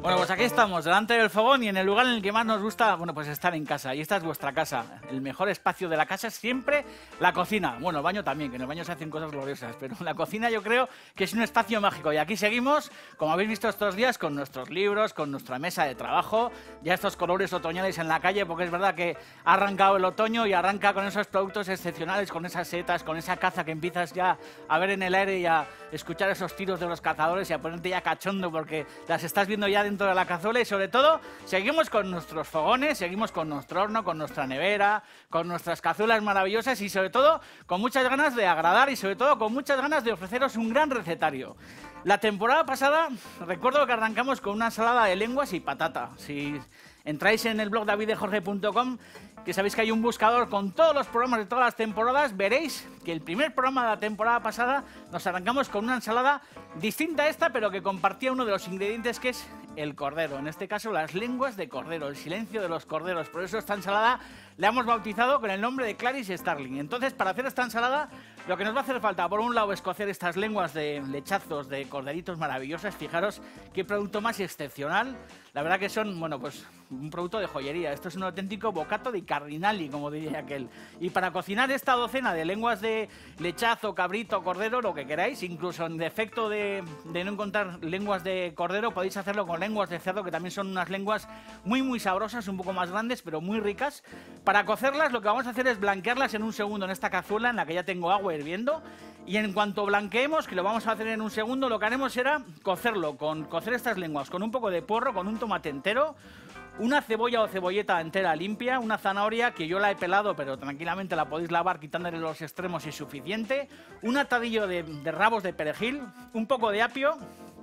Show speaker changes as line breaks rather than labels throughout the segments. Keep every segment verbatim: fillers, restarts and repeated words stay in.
Bueno, pues aquí estamos, delante del fogón y en el lugar en el que más nos gusta, bueno, pues estar en casa. Y esta es vuestra casa. El mejor espacio de la casa es siempre la cocina. Bueno, el baño también, que en el baño se hacen cosas gloriosas, pero la cocina yo creo que es un espacio mágico. Y aquí seguimos, como habéis visto estos días, con nuestros libros, con nuestra mesa de trabajo, ya estos colores otoñales en la calle, porque es verdad que ha arrancado el otoño y arranca con esos productos excepcionales, con esas setas, con esa caza que empiezas ya a ver en el aire y a escuchar esos tiros de los cazadores y a ponerte ya cachondo porque las estás viendo ya dentro de la cazuela. Y sobre todo seguimos con nuestros fogones, seguimos con nuestro horno, con nuestra nevera, con nuestras cazuelas maravillosas y sobre todo con muchas ganas de agradar y sobre todo con muchas ganas de ofreceros un gran recetario. La temporada pasada recuerdo que arrancamos con una ensalada de lenguas y patata. Si entráis en el blog david de jorge punto com, que sabéis que hay un buscador con todos los programas de todas las temporadas, veréis que el primer programa de la temporada pasada nos arrancamos con una ensalada distinta a esta, pero que compartía uno de los ingredientes, que es el cordero. En este caso, las lenguas de cordero, el silencio de los corderos. Por eso esta ensalada la hemos bautizado con el nombre de Clarice Starling. Entonces, para hacer esta ensalada, lo que nos va a hacer falta, por un lado, es cocer estas lenguas de lechazos, de corderitos maravillosas. Fijaros qué producto más excepcional. La verdad que son, bueno, pues un producto de joyería. Esto es un auténtico bocato di cardinali, como diría aquel. Y para cocinar esta docena de lenguas de lechazo, cabrito, cordero, lo que queráis, incluso en defecto de, de no encontrar lenguas de cordero, podéis hacerlo con lenguas de cerdo, que también son unas lenguas muy, muy sabrosas, un poco más grandes, pero muy ricas. Para cocerlas, lo que vamos a hacer es blanquearlas en un segundo en esta cazuela en la que ya tengo agua hirviendo. Y en cuanto blanqueemos, que lo vamos a hacer en un segundo, lo que haremos será cocerlo, con cocer estas lenguas con un poco de porro, con un tomate entero, una cebolla o cebolleta entera limpia, una zanahoria que yo la he pelado, pero tranquilamente la podéis lavar quitándole los extremos si es suficiente, un atadillo de, de rabos de perejil, un poco de apio,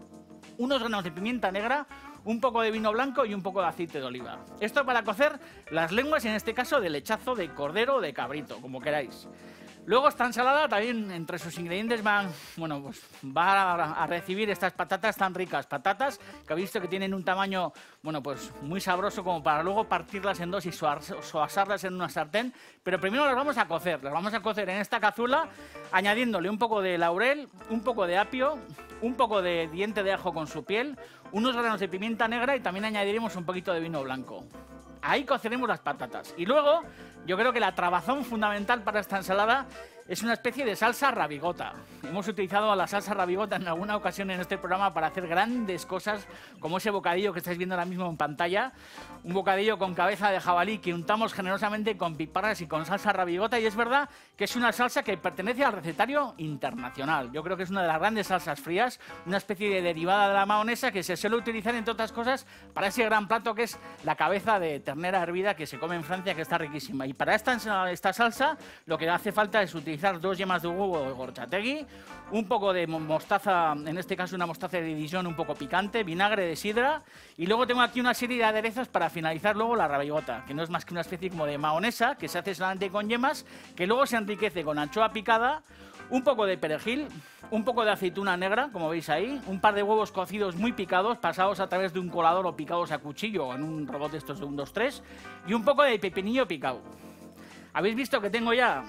unos granos de pimienta negra, un poco de vino blanco y un poco de aceite de oliva. Esto para cocer las lenguas, en este caso de lechazo, de cordero o de cabrito, como queráis. Luego esta ensalada también entre sus ingredientes va, bueno, pues va a, a recibir estas patatas tan ricas, patatas que habéis visto que tienen un tamaño, bueno, pues muy sabroso como para luego partirlas en dos y suasarlas en una sartén, pero primero las vamos a cocer, las vamos a cocer en esta cazuela añadiéndole un poco de laurel, un poco de apio, un poco de diente de ajo con su piel, unos granos de pimienta negra y también añadiremos un poquito de vino blanco. Ahí coceremos las patatas. Y luego, yo creo que la trabazón fundamental para esta ensalada es una especie de salsa rabigota. Hemos utilizado la salsa rabigota en alguna ocasión en este programa para hacer grandes cosas, como ese bocadillo que estáis viendo ahora mismo en pantalla. Un bocadillo con cabeza de jabalí que untamos generosamente con piparras y con salsa rabigota. Y es verdad que es una salsa que pertenece al recetario internacional. Yo creo que es una de las grandes salsas frías, una especie de derivada de la mahonesa que se suele utilizar, entre otras cosas, para ese gran plato que es la cabeza de ternera hervida que se come en Francia, que está riquísima. Y para esta, esta salsa lo que hace falta es utilizar dos yemas de huevo de gorchategui, un poco de mostaza, en este caso una mostaza de Dijon un poco picante, vinagre de sidra, y luego tengo aquí una serie de aderezos para finalizar luego la rabigota, que no es más que una especie como de mahonesa que se hace solamente con yemas, que luego se enriquece con anchoa picada, un poco de perejil, un poco de aceituna negra, como veis ahí, un par de huevos cocidos muy picados, pasados a través de un colador o picados a cuchillo o en un robot de estos de un dos tres, y un poco de pepinillo picado. Habéis visto que tengo ya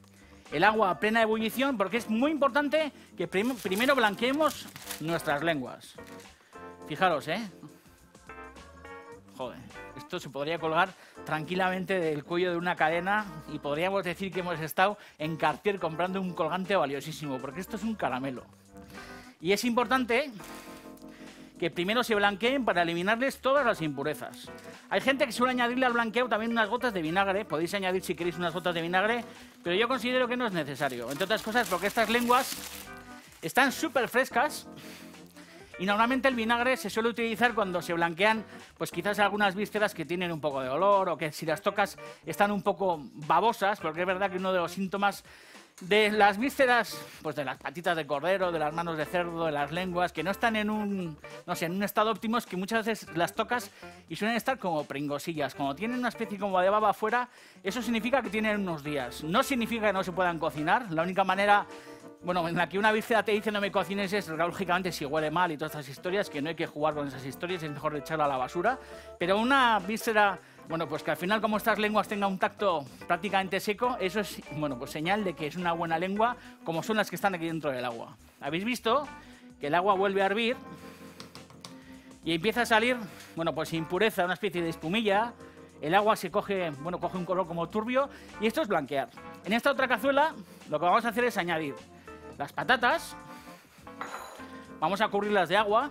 el agua a plena ebullición, porque es muy importante que prim primero blanqueemos nuestras lenguas. Fijaros, ¿eh? Joder, esto se podría colgar tranquilamente del cuello de una cadena y podríamos decir que hemos estado en Cartier comprando un colgante valiosísimo, porque esto es un caramelo. Y es importante que primero se blanqueen para eliminarles todas las impurezas. Hay gente que suele añadirle al blanqueo también unas gotas de vinagre, podéis añadir si queréis unas gotas de vinagre, pero yo considero que no es necesario, entre otras cosas porque estas lenguas están súper frescas y normalmente el vinagre se suele utilizar cuando se blanquean, pues quizás algunas vísceras que tienen un poco de olor o que si las tocas están un poco babosas, porque es verdad que uno de los síntomas de las vísceras, pues de las patitas de cordero, de las manos de cerdo, de las lenguas, que no están en un, no sé, en un estado óptimo, es que muchas veces las tocas y suelen estar como pringosillas. Cuando tienen una especie como de baba afuera, eso significa que tienen unos días. No significa que no se puedan cocinar. La única manera, bueno, en la que una víscera te dice no me cocines es, lógicamente, si huele mal y todas estas historias, que no hay que jugar con esas historias, es mejor echarla a la basura. Pero una víscera, bueno, pues que al final, como estas lenguas tengan un tacto prácticamente seco, eso es, bueno, pues señal de que es una buena lengua, como son las que están aquí dentro del agua. ¿Habéis visto que el agua vuelve a hervir? y empieza a salir, bueno, pues impureza, una especie de espumilla. El agua se coge, bueno, coge un color como turbio y esto es blanquear. En esta otra cazuela lo que vamos a hacer es añadir las patatas. Vamos a cubrirlas de agua.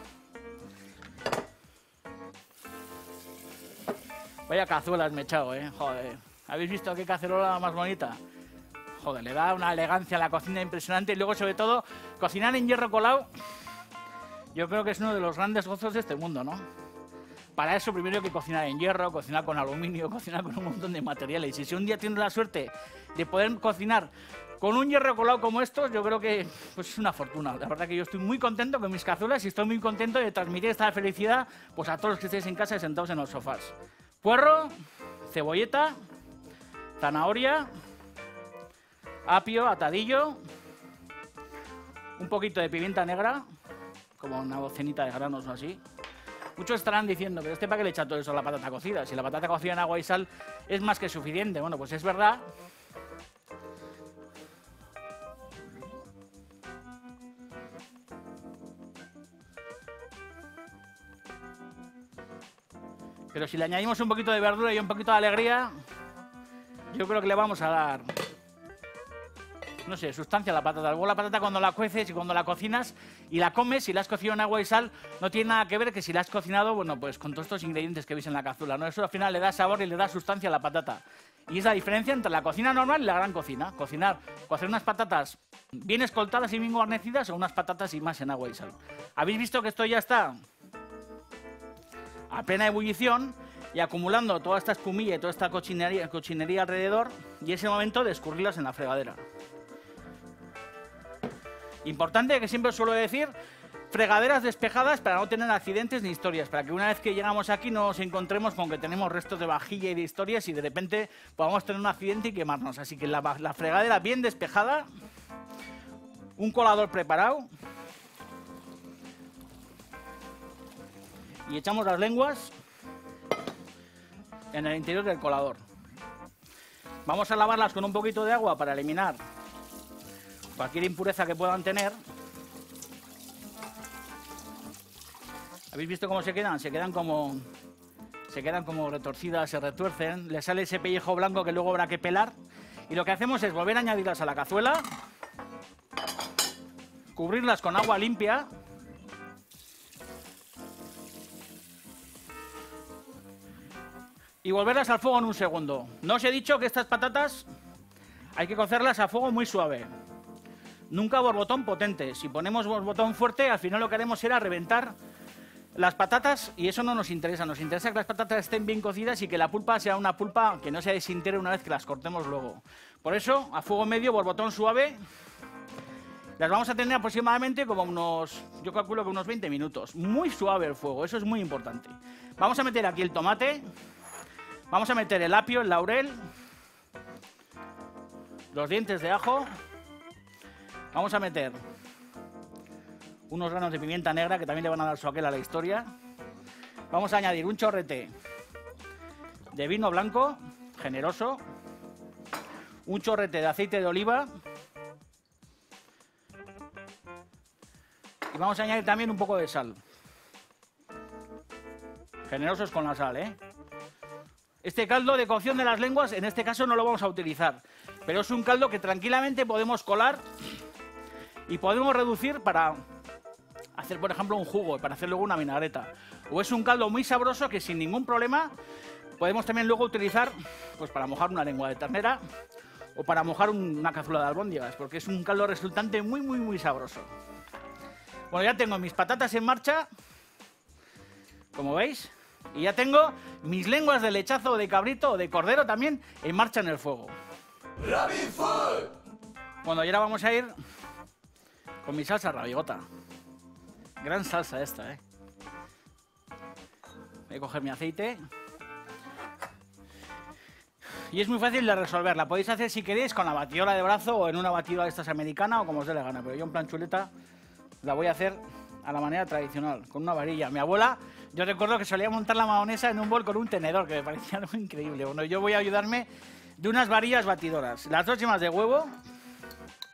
Vaya cazuelas me he echado, eh. Joder. ¿Habéis visto qué cacerola más bonita? Joder, le da una elegancia a la cocina impresionante y luego, sobre todo, cocinar en hierro colado, yo creo que es uno de los grandes gozos de este mundo, ¿no? Para eso primero hay que cocinar en hierro, cocinar con aluminio, cocinar con un montón de materiales. Y si un día tienes la suerte de poder cocinar con un hierro colado como estos, yo creo que pues, es una fortuna. La verdad que yo estoy muy contento con mis cazuelas y estoy muy contento de transmitir esta felicidad pues, a todos los que estéis en casa y sentados en los sofás. Puerro, cebolleta, zanahoria, apio, atadillo, un poquito de pimienta negra, como una docenita de granos o así. Muchos estarán diciendo, pero este para qué le echa todo eso a la patata cocida, si la patata cocida en agua y sal es más que suficiente. Bueno, pues es verdad. Pero si le añadimos un poquito de verdura y un poquito de alegría, yo creo que le vamos a dar, no sé, sustancia a la patata. Luego la patata cuando la cueces y cuando la cocinas y la comes, si la has cocinado en agua y sal, no tiene nada que ver que si la has cocinado, bueno, pues con todos estos ingredientes que veis en la cazuela, ¿no? Eso al final le da sabor y le da sustancia a la patata. Y es la diferencia entre la cocina normal y la gran cocina. Cocinar, cocer unas patatas bien escoltadas y bien guarnecidas o unas patatas y más en agua y sal. ¿Habéis visto que esto ya está a plena ebullición y acumulando toda esta espumilla y toda esta cochinería, cochinería alrededor? Y es el momento de escurrirlas en la fregadera. Importante, que siempre os suelo decir, fregaderas despejadas para no tener accidentes ni historias, para que una vez que llegamos aquí no nos encontremos con que tenemos restos de vajilla y de historias y de repente podamos tener un accidente y quemarnos. Así que la, la fregadera bien despejada, un colador preparado y echamos las lenguas en el interior del colador. Vamos a lavarlas con un poquito de agua para eliminar cualquier impureza que puedan tener. ¿Habéis visto cómo se quedan? Se quedan como, se quedan como retorcidas, se retuercen, le sale ese pellejo blanco que luego habrá que pelar. Y lo que hacemos es volver a añadirlas a la cazuela, cubrirlas con agua limpia y volverlas al fuego en un segundo. No os he dicho que estas patatas hay que cocerlas a fuego muy suave. Nunca borbotón potente. Si ponemos borbotón fuerte, al final lo que haremos será reventar las patatas y eso no nos interesa. Nos interesa que las patatas estén bien cocidas y que la pulpa sea una pulpa que no se desintegre una vez que las cortemos luego. Por eso, a fuego medio, borbotón suave, las vamos a tener aproximadamente como unos, yo calculo que unos veinte minutos. Muy suave el fuego, eso es muy importante. Vamos a meter aquí el tomate, vamos a meter el apio, el laurel, los dientes de ajo. Vamos a meter unos granos de pimienta negra que también le van a dar su aquel a la historia. Vamos a añadir un chorrete de vino blanco, generoso. Un chorrete de aceite de oliva. Y vamos a añadir también un poco de sal. Generosos con la sal, ¿eh? Este caldo de cocción de las lenguas, en este caso no lo vamos a utilizar. Pero es un caldo que tranquilamente podemos colar y podemos reducir para hacer, por ejemplo, un jugo, para hacer luego una vinagreta. O es un caldo muy sabroso que sin ningún problema podemos también luego utilizar pues, para mojar una lengua de ternera o para mojar un, una cazuela de albóndigas, porque es un caldo resultante muy, muy, muy sabroso. Bueno, ya tengo mis patatas en marcha, como veis, y ya tengo mis lenguas de lechazo o de cabrito o de cordero también en marcha en el fuego. Bueno, y ahora vamos a ir con mi salsa rabigota. Gran salsa esta, ¿eh? Voy a coger mi aceite. Y es muy fácil de resolver. La podéis hacer si queréis con la batidora de brazo o en una batidora de estas americana o como os dé la gana. Pero yo en plan chuleta la voy a hacer a la manera tradicional, con una varilla. Mi abuela, yo recuerdo que solía montar la mayonesa en un bol con un tenedor, que me parecía algo increíble. Bueno, yo voy a ayudarme de unas varillas batidoras. Las dos yemas de huevo.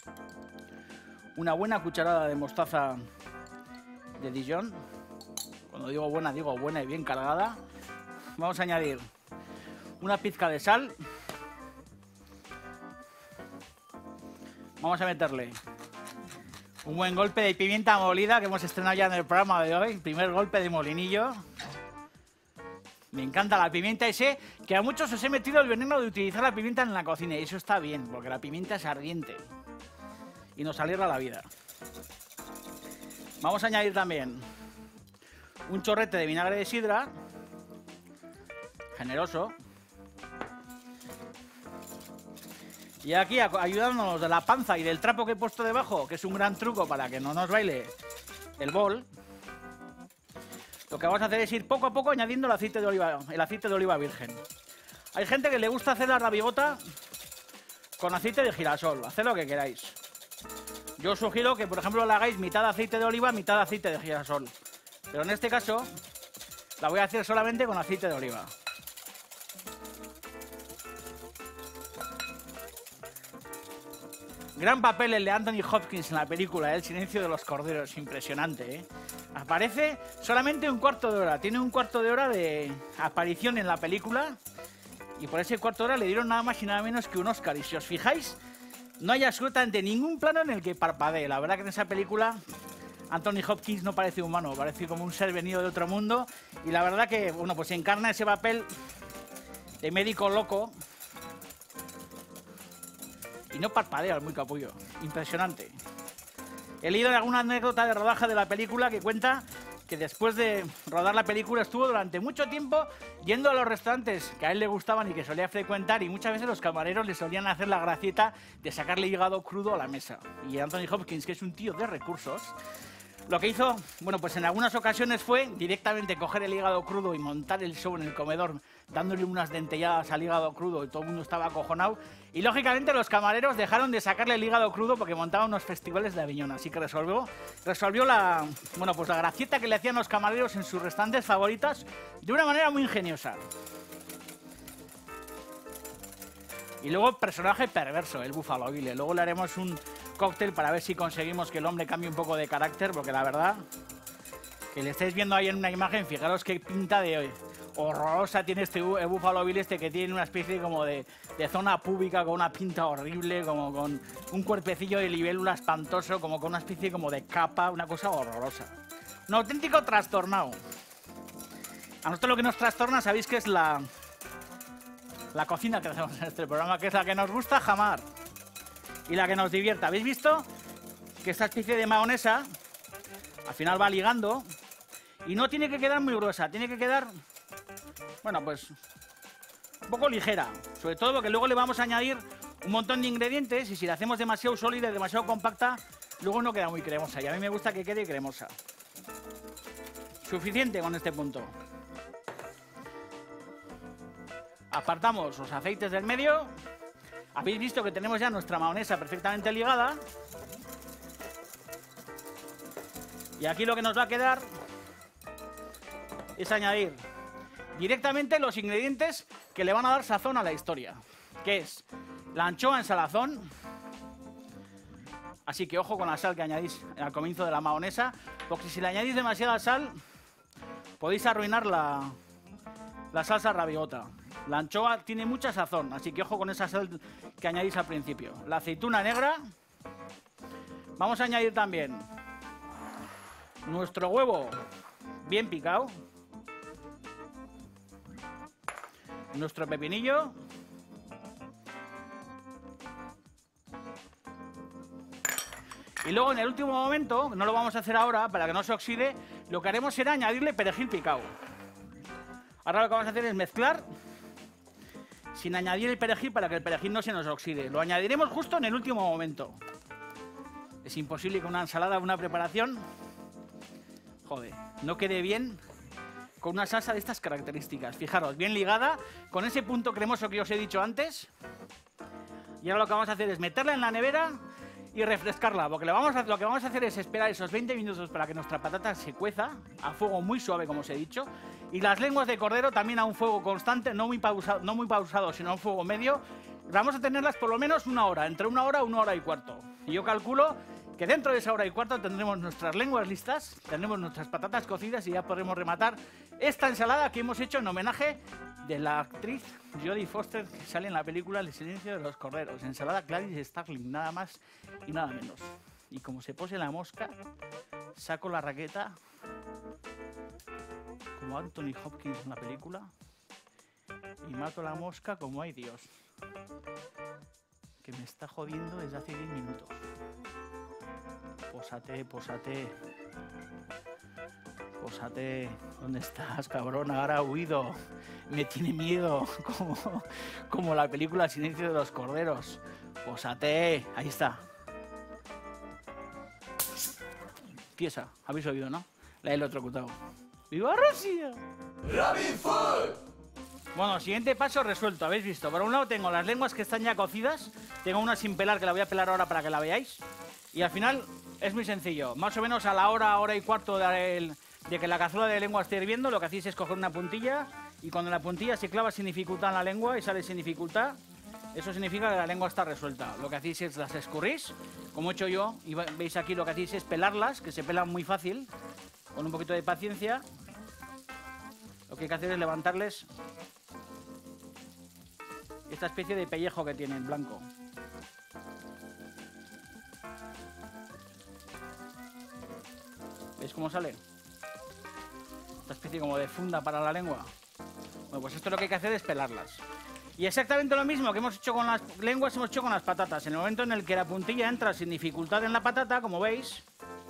Una buena cucharada de mostaza de Dijon, Cuando digo buena, digo buena y bien cargada. Vamos a añadir una pizca de sal. Vamos a meterle un buen golpe de pimienta molida que hemos estrenado ya en el programa de hoy. Primer golpe de molinillo. Me encanta la pimienta y sé que a muchos os he metido el veneno de utilizar la pimienta en la cocina. Y eso está bien, porque la pimienta es ardiente y nos alegra la vida. Vamos a añadir también un chorrete de vinagre de sidra. Generoso. Y aquí, ayudándonos de la panza y del trapo que he puesto debajo, que es un gran truco para que no nos baile el bol, lo que vamos a hacer es ir poco a poco añadiendo el aceite de oliva, el aceite de oliva virgen. Hay gente que le gusta hacer la rabigota con aceite de girasol. Haced lo que queráis. Yo os sugiero que, por ejemplo, la hagáis mitad de aceite de oliva, mitad de aceite de girasol. Pero en este caso, la voy a hacer solamente con aceite de oliva. Gran papel el de Anthony Hopkins en la película, ¿eh? El silencio de los corderos, impresionante, ¿eh? Aparece solamente un cuarto de hora, tiene un cuarto de hora de aparición en la película y por ese cuarto de hora le dieron nada más y nada menos que un Oscar. Y si os fijáis, no hay absolutamente ningún plano en el que parpadee. La verdad que en esa película Anthony Hopkins no parece humano, parece como un ser venido de otro mundo y la verdad que, bueno, pues encarna ese papel de médico loco. Y no parpadea, muy capullo. Impresionante. He leído alguna anécdota de rodaje de la película que cuenta que después de rodar la película estuvo durante mucho tiempo yendo a los restaurantes que a él le gustaban y que solía frecuentar y muchas veces los camareros le solían hacer la gracieta de sacarle hígado crudo a la mesa. Y Anthony Hopkins, que es un tío de recursos, lo que hizo, bueno, pues en algunas ocasiones fue directamente coger el hígado crudo y montar el show en el comedor, dándole unas dentelladas al hígado crudo y todo el mundo estaba acojonado. Y lógicamente los camareros dejaron de sacarle el hígado crudo porque montaban unos festivales de Aviñón. Así que resolvió, resolvió la, bueno, pues la gracieta que le hacían los camareros en sus restaurantes favoritas de una manera muy ingeniosa. Y luego personaje perverso, el Buffalo Bill. Luego le haremos un cóctel para ver si conseguimos que el hombre cambie un poco de carácter, porque la verdad que le estáis viendo ahí en una imagen, fijaros qué pinta de hoy horrorosa tiene este el Buffalo Bill este, que tiene una especie como de, de zona púbica con una pinta horrible, como con un cuerpecillo de libélula espantoso, como con una especie como de capa, una cosa horrorosa. Un auténtico trastornado. A nosotros lo que nos trastorna, sabéis que es la, la cocina que hacemos en este programa, que es la que nos gusta jamar y la que nos divierta. ¿Habéis visto que esta especie de mayonesa al final va ligando y no tiene que quedar muy gruesa, tiene que quedar, bueno, pues un poco ligera, sobre todo porque luego le vamos a añadir un montón de ingredientes y si la hacemos demasiado sólida y demasiado compacta, luego no queda muy cremosa y a mí me gusta que quede cremosa. Suficiente con este punto. Apartamos los aceites del medio. Habéis visto que tenemos ya nuestra mayonesa perfectamente ligada. Y aquí lo que nos va a quedar es añadir directamente los ingredientes que le van a dar sazón a la historia, que es la anchoa en salazón. Así que ojo con la sal que añadís al comienzo de la mayonesa, porque si le añadís demasiada sal podéis arruinar la, la salsa rabigota. La anchoa tiene mucha sazón, así que ojo con esa sal que añadís al principio. La aceituna negra. Vamos a añadir también nuestro huevo bien picado. Nuestro pepinillo. Y luego en el último momento, no lo vamos a hacer ahora para que no se oxide, lo que haremos será añadirle perejil picado. Ahora lo que vamos a hacer es mezclar sin añadir el perejil para que el perejil no se nos oxide. Lo añadiremos justo en el último momento. Es imposible que una ensalada, una preparación, joder, no quede bien con una salsa de estas características. Fijaros, bien ligada, con ese punto cremoso que os he dicho antes. Y ahora lo que vamos a hacer es meterla en la nevera y refrescarla, porque lo, vamos a, lo que vamos a hacer es esperar esos veinte minutos para que nuestra patata se cueza a fuego muy suave, como os he dicho, y las lenguas de cordero también a un fuego constante, no muy pausado, no muy pausado, sino a un fuego medio. Vamos a tenerlas por lo menos una hora, entre una hora y una hora y cuarto. Y yo calculo que dentro de esa hora y cuarto tendremos nuestras lenguas listas, tendremos nuestras patatas cocidas y ya podremos rematar esta ensalada que hemos hecho en homenaje de la actriz Jodie Foster que sale en la película El silencio de los corderos. Ensalada Clarice Starling, nada más y nada menos. Y como se pose la mosca, saco la raqueta como Anthony Hopkins en la película y mato la mosca como hay Dios, que me está jodiendo desde hace diez minutos. Pósate, pósate. Pósate. ¿Dónde estás, cabrón? Ahora ha huido. Me tiene miedo. Como, como la película El silencio de los corderos. Pósate. Ahí está. Pieza. Habéis oído, ¿no? La he electrocutado. ¡Viva Rusia!
Robin Food.
Bueno, siguiente paso resuelto. Habéis visto. Por un lado tengo las lenguas que están ya cocidas. Tengo una sin pelar que la voy a pelar ahora para que la veáis. Y al final es muy sencillo. Más o menos a la hora, hora y cuarto de, el, de que la cazuela de lengua esté hirviendo, lo que hacéis es coger una puntilla y cuando la puntilla se clava sin dificultad en la lengua y sale sin dificultad, eso significa que la lengua está resuelta. Lo que hacéis es las escurrís, como he hecho yo, y veis aquí lo que hacéis es pelarlas, que se pelan muy fácil, con un poquito de paciencia. Lo que hay que hacer es levantarles esta especie de pellejo que tienen blanco. ¿Veis cómo sale? Esta especie como de funda para la lengua. Bueno, pues esto lo que hay que hacer es pelarlas. Y exactamente lo mismo que hemos hecho con las lenguas, hemos hecho con las patatas. En el momento en el que la puntilla entra sin dificultad en la patata, como veis,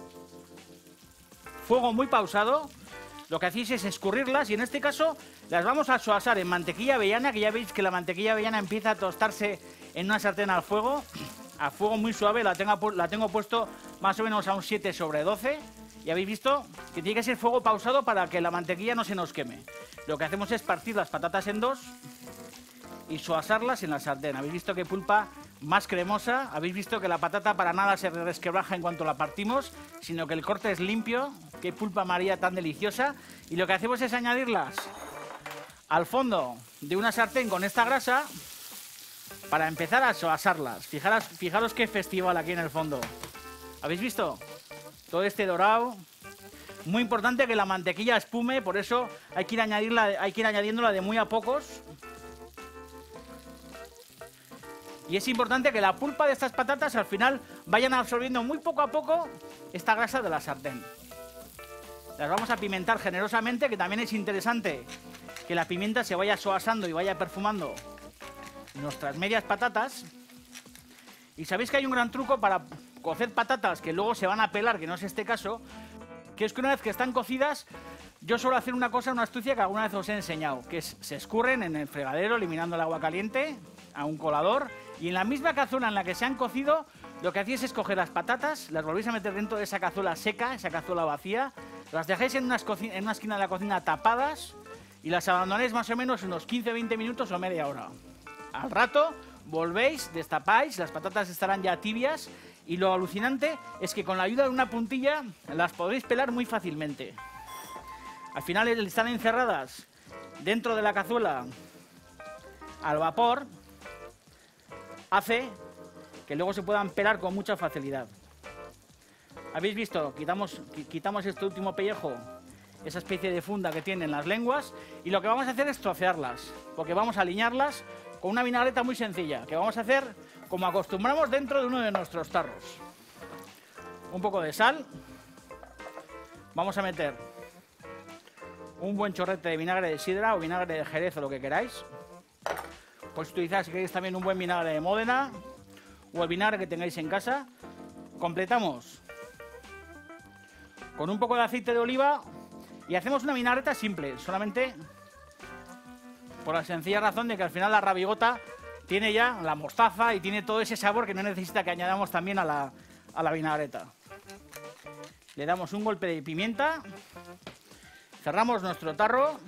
fuego muy pausado, lo que hacéis es escurrirlas y en este caso las vamos a soasar en mantequilla avellana, que ya veis que la mantequilla avellana empieza a tostarse en una sartén al fuego, a fuego muy suave, la tengo, la tengo puesto más o menos a un siete sobre doce. Y habéis visto que tiene que ser fuego pausado para que la mantequilla no se nos queme. Lo que hacemos es partir las patatas en dos y soasarlas en la sartén. Habéis visto qué pulpa más cremosa. Habéis visto que la patata para nada se resquebraja en cuanto la partimos, sino que el corte es limpio. Qué pulpa María tan deliciosa. Y lo que hacemos es añadirlas al fondo de una sartén con esta grasa para empezar a soasarlas. Fijaros, fijaros qué festival aquí en el fondo. ¿Habéis visto? Todo este dorado. Muy importante que la mantequilla espume, por eso hay que ir añadirla, hay que ir añadiéndola de muy a pocos. Y es importante que la pulpa de estas patatas al final vayan absorbiendo muy poco a poco esta grasa de la sartén. Las vamos a pimentar generosamente, que también es interesante que la pimienta se vaya soasando y vaya perfumando nuestras medias patatas. Y sabéis que hay un gran truco para cocer patatas que luego se van a pelar, que no es este caso, que es que una vez que están cocidas, yo suelo hacer una cosa, una astucia que alguna vez os he enseñado, que es, se escurren en el fregadero eliminando el agua caliente a un colador, y en la misma cazuela en la que se han cocido, lo que hacéis es coger las patatas, las volvéis a meter dentro de esa cazuela seca, esa cazuela vacía, las dejáis en, unas en una esquina de la cocina tapadas y las abandonéis más o menos unos quince a veinte minutos o media hora. Al rato volvéis, destapáis, las patatas estarán ya tibias. Y lo alucinante es que con la ayuda de una puntilla las podréis pelar muy fácilmente. Al final están encerradas dentro de la cazuela al vapor, hace que luego se puedan pelar con mucha facilidad. ¿Habéis visto? Quitamos, quitamos este último pellejo, esa especie de funda que tienen las lenguas, y lo que vamos a hacer es trocearlas, porque vamos a aliñarlas con una vinagreta muy sencilla, que vamos a hacer como acostumbramos dentro de uno de nuestros tarros. Un poco de sal. Vamos a meter un buen chorrete de vinagre de sidra o vinagre de jerez o lo que queráis. Podéis utilizar, si queréis, también un buen vinagre de Módena o el vinagre que tengáis en casa. Completamos con un poco de aceite de oliva y hacemos una vinagreta simple, solamente por la sencilla razón de que al final la rabigota tiene ya la mostaza y tiene todo ese sabor que no necesita que añadamos también a la, a la vinagreta. Le damos un golpe de pimienta, cerramos nuestro tarro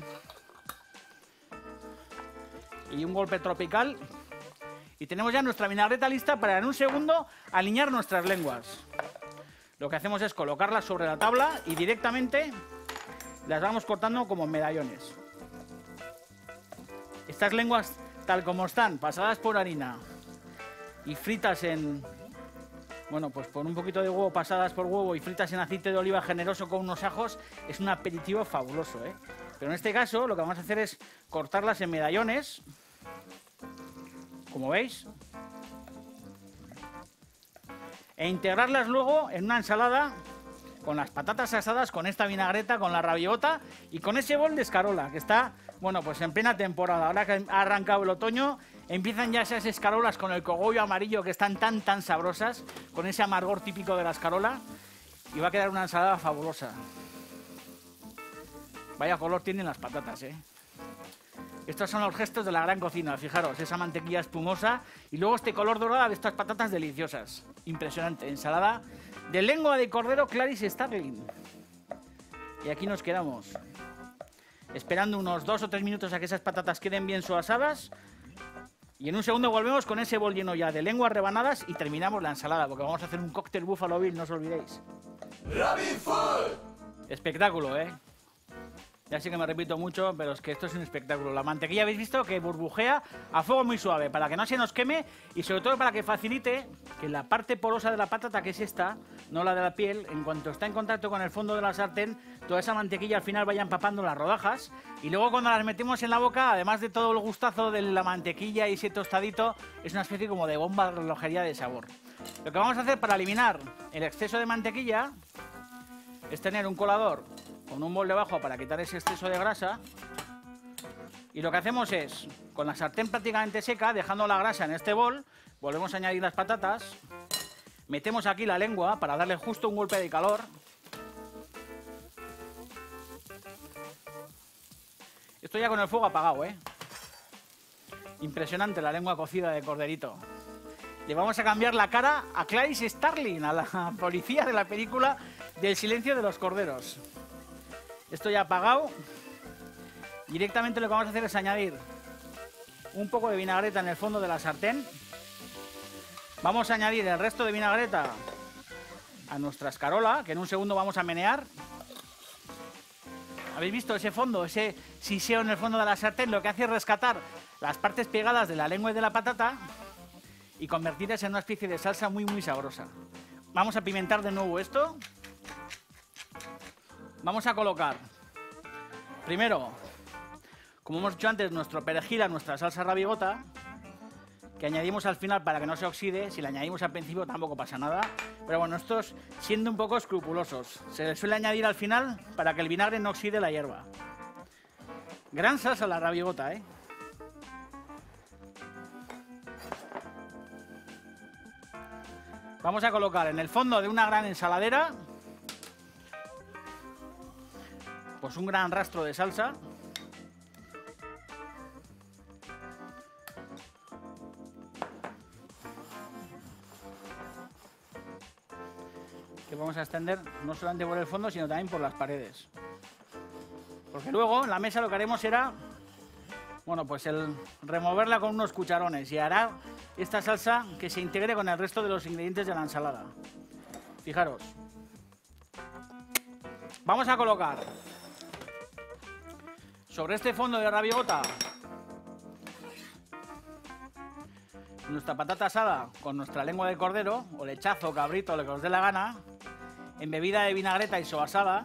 y un golpe tropical y tenemos ya nuestra vinagreta lista para en un segundo alinear nuestras lenguas. Lo que hacemos es colocarlas sobre la tabla y directamente las vamos cortando como medallones. Estas lenguas, tal como están, pasadas por harina y fritas en, Bueno, pues con un poquito de huevo pasadas por huevo y fritas en aceite de oliva generoso con unos ajos, es un aperitivo fabuloso, ¿eh? Pero en este caso lo que vamos a hacer es cortarlas en medallones, como veis, e integrarlas luego en una ensalada con las patatas asadas, con esta vinagreta, con la rabiota y con ese bol de escarola, que está, bueno, pues en plena temporada. Ahora que ha arrancado el otoño, empiezan ya esas escarolas con el cogollo amarillo que están tan, tan sabrosas, con ese amargor típico de la escarola, y va a quedar una ensalada fabulosa. Vaya color tienen las patatas, ¿eh? Estos son los gestos de la gran cocina, fijaros, esa mantequilla espumosa y luego este color dorado de estas patatas deliciosas. Impresionante, ensalada de lengua de cordero Clarice Starling. Y aquí nos quedamos, esperando unos dos o tres minutos a que esas patatas queden bien suasadas. Y en un segundo volvemos con ese bol lleno ya de lenguas rebanadas y terminamos la ensalada, porque vamos a hacer un cóctel Buffalo Bill, no os olvidéis.
Rabbit Food.
Espectáculo, ¿eh? Ya sé que me repito mucho, pero es que esto es un espectáculo. La mantequilla habéis visto que burbujea a fuego muy suave, para que no se nos queme y sobre todo para que facilite que la parte porosa de la patata, que es esta, no la de la piel, en cuanto está en contacto con el fondo de la sartén, toda esa mantequilla al final vaya empapando las rodajas y luego cuando las metemos en la boca, además de todo el gustazo de la mantequilla y ese tostadito, es una especie como de bomba de relojería de sabor. Lo que vamos a hacer para eliminar el exceso de mantequilla es tener un colador con un bol debajo para quitar ese exceso de grasa. Y lo que hacemos es, con la sartén prácticamente seca, dejando la grasa en este bol, volvemos a añadir las patatas, metemos aquí la lengua para darle justo un golpe de calor. Esto ya con el fuego apagado, ¿eh? Impresionante la lengua cocida de corderito. Le vamos a cambiar la cara a Clarice Starling, a la policía de la película del silencio de los corderos. Esto ya apagado. Directamente lo que vamos a hacer es añadir un poco de vinagreta en el fondo de la sartén. Vamos a añadir el resto de vinagreta a nuestra escarola, que en un segundo vamos a menear. ¿Habéis visto ese fondo, ese siseo en el fondo de la sartén? Lo que hace es rescatar las partes pegadas de la lengua y de la patata y convertirlas en una especie de salsa muy muy sabrosa. Vamos a pimentar de nuevo esto. Vamos a colocar, primero, como hemos dicho antes, nuestro perejil a nuestra salsa rabigota, que añadimos al final para que no se oxide. Si la añadimos al principio tampoco pasa nada, pero bueno, estos siendo un poco escrupulosos. Se les suele añadir al final para que el vinagre no oxide la hierba. Gran salsa la rabigota, ¿eh? Vamos a colocar en el fondo de una gran ensaladera pues un gran rastro de salsa. Que vamos a extender no solamente por el fondo, sino también por las paredes. Porque luego en la mesa lo que haremos será, bueno, pues el removerla con unos cucharones y hará esta salsa que se integre con el resto de los ingredientes de la ensalada. Fijaros. Vamos a colocar sobre este fondo de rabigota nuestra patata asada con nuestra lengua de cordero, o lechazo, cabrito, lo que os dé la gana, embebida de vinagreta y soasada.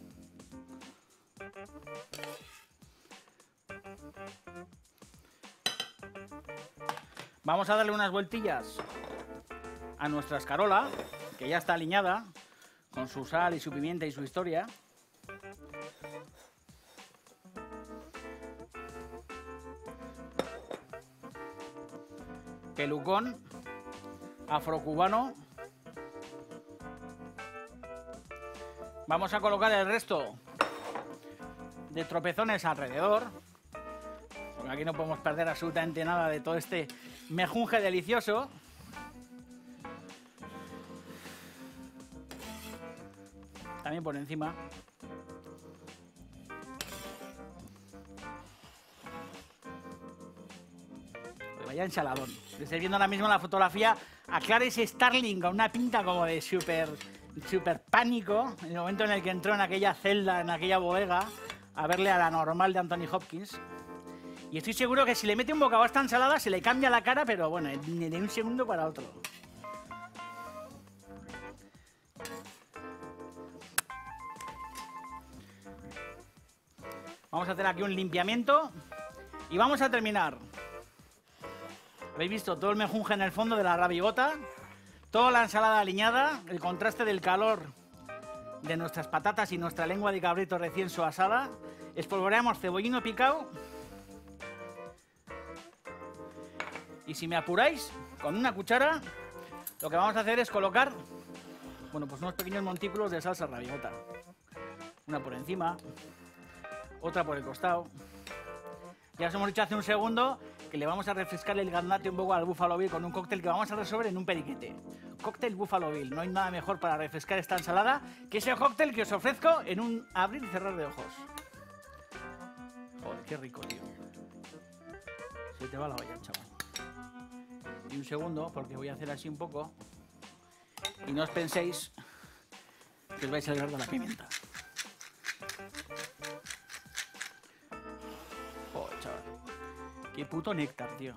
Vamos a darle unas vueltillas a nuestra escarola, que ya está aliñada, con su sal y su pimienta y su historia. Pelucón afrocubano. Vamos a colocar el resto de tropezones alrededor, porque aquí no podemos perder absolutamente nada de todo este mejunje delicioso. También por encima. Vaya ensaladón. Estoy viendo ahora mismo la fotografía a Clarice Starling con una pinta como de súper súper pánico en el momento en el que entró en aquella celda, en aquella bodega, a verle a la normal de Anthony Hopkins. Y estoy seguro que si le mete un bocado a esta ensalada se le cambia la cara, pero bueno, ni de un segundo para otro. Vamos a hacer aquí un limpiamiento y vamos a terminar. ¿Habéis visto todo el mejunje en el fondo de la rabigota? Toda la ensalada aliñada, el contraste del calor de nuestras patatas y nuestra lengua de cabrito recién soasada. Espolvoreamos cebollino picado. Y si me apuráis, con una cuchara, lo que vamos a hacer es colocar, bueno, pues unos pequeños montículos de salsa rabigota. Una por encima, otra por el costado. Ya os hemos dicho hace un segundo que le vamos a refrescar el gaznate un poco al Buffalo Bill con un cóctel que vamos a resolver en un periquete. Cóctel Buffalo Bill. No hay nada mejor para refrescar esta ensalada que ese cóctel que os ofrezco en un abrir y cerrar de ojos. Joder, qué rico, tío. Se te va la olla, chaval. Y un segundo, porque voy a hacer así un poco. Y no os penséis que os vais a librar de la pimienta. Joder, chaval. Qué puto néctar, tío.